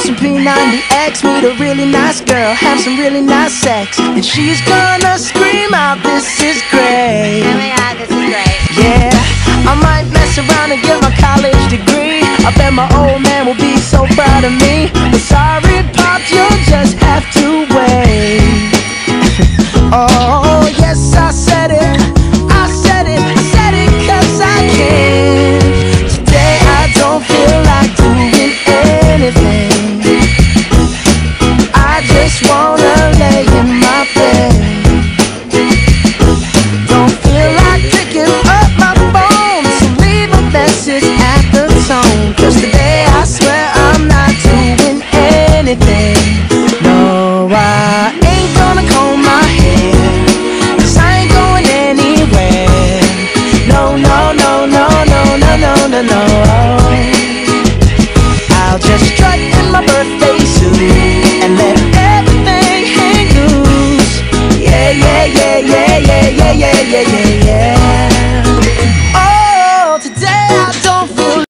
some P90X, meet a really nice girl, have some really nice sex, and she's gonna scream out, "This is great." Oh my god, this is great. Yeah, I might mess around and get my college degree. I bet my old man will be so proud of me. But sorry, Pops, you'll just have to wait. Oh, yes, I said it.